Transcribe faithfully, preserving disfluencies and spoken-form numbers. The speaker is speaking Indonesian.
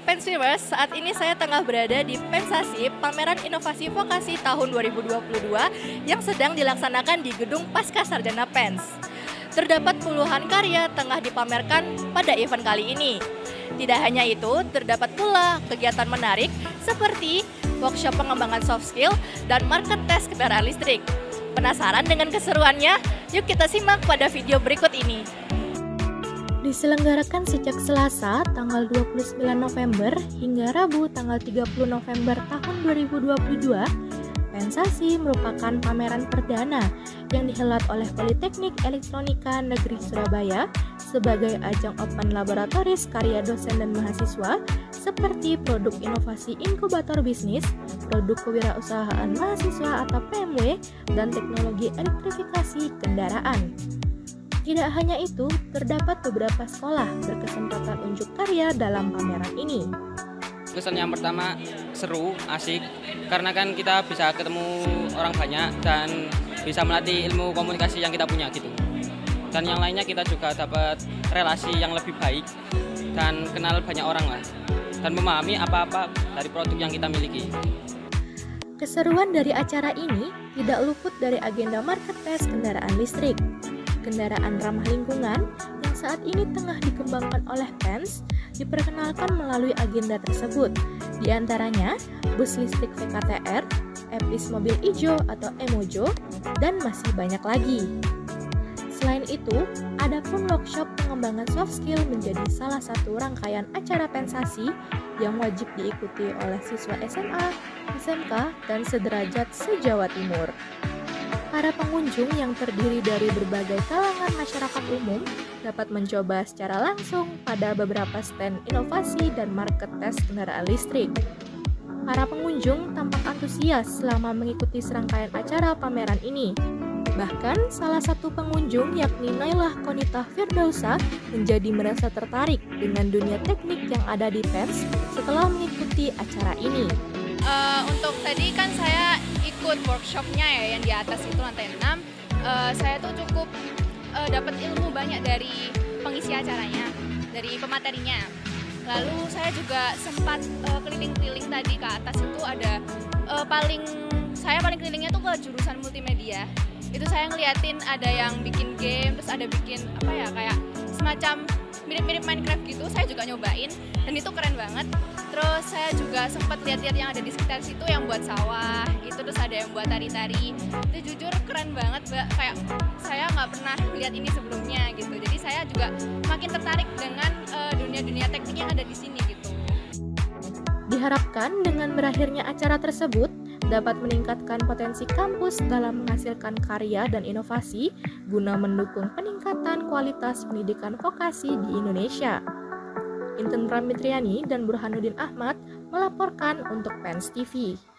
Pensviewers, saat ini saya tengah berada di Pensasi, pameran inovasi vokasi tahun dua ribu dua puluh dua yang sedang dilaksanakan di gedung Pasca Sarjana Pens. Terdapat puluhan karya tengah dipamerkan pada event kali ini. Tidak hanya itu, terdapat pula kegiatan menarik seperti workshop pengembangan soft skill dan market test kendaraan listrik. Penasaran dengan keseruannya? Yuk kita simak pada video berikut ini. Diselenggarakan sejak Selasa tanggal dua puluh sembilan November hingga Rabu tanggal tiga puluh November tahun dua ribu dua puluh dua, Pensasi merupakan pameran perdana yang dihelat oleh Politeknik Elektronika Negeri Surabaya sebagai ajang open laboratoris karya dosen dan mahasiswa seperti produk inovasi inkubator bisnis, produk kewirausahaan mahasiswa atau P M W, dan teknologi elektrifikasi kendaraan. Tidak hanya itu, terdapat beberapa sekolah berkesempatan unjuk karya dalam pameran ini. Kesan yang pertama seru, asik, karena kan kita bisa ketemu orang banyak dan bisa melatih ilmu komunikasi yang kita punya gitu. Dan yang lainnya kita juga dapat relasi yang lebih baik dan kenal banyak orang lah. Dan memahami apa-apa dari produk yang kita miliki. Keseruan dari acara ini tidak luput dari agenda market test kendaraan listrik. Kendaraan ramah lingkungan yang saat ini tengah dikembangkan oleh Pens diperkenalkan melalui agenda tersebut. Di antaranya bus listrik V K T R, Epis mobil ijo atau Emojo, dan masih banyak lagi. Selain itu, ada pun workshop pengembangan soft skill menjadi salah satu rangkaian acara Pensasi yang wajib diikuti oleh siswa S M A, S M K, dan sederajat se-Jawa Timur. Para pengunjung yang terdiri dari berbagai kalangan masyarakat umum dapat mencoba secara langsung pada beberapa stand inovasi dan market test kendaraan listrik. Para pengunjung tampak antusias selama mengikuti serangkaian acara pameran ini. Bahkan salah satu pengunjung yakni Nailah Konita Firdausa menjadi merasa tertarik dengan dunia teknik yang ada di Pens setelah mengikuti acara ini. Uh, untuk tadi kan saya ikut workshopnya ya yang di atas itu lantai enam. Uh, saya tuh cukup uh, dapat ilmu banyak dari pengisi acaranya, dari pematerinya. Lalu saya juga sempat uh, keliling-keliling tadi ke atas itu ada uh, paling saya paling kelilingnya tuh ke jurusan multimedia. Itu saya ngeliatin ada yang bikin game, terus ada bikin apa ya kayak semacam mirip-mirip Minecraft gitu. Saya juga nyobain dan itu keren banget. Terus saya juga sempat lihat-lihat yang ada di sekitar situ yang buat sawah itu, terus ada yang buat tari-tari. Itu jujur keren banget, Mbak. Kayak saya nggak pernah lihat ini sebelumnya gitu. Jadi saya juga makin tertarik dengan uh, dunia-dunia teknik yang ada di sini gitu. Diharapkan dengan berakhirnya acara tersebut dapat meningkatkan potensi kampus dalam menghasilkan karya dan inovasi guna mendukung peningkatan kualitas pendidikan vokasi di Indonesia. Inten Pramitriani dan Burhanuddin Ahmad melaporkan untuk Pens T V.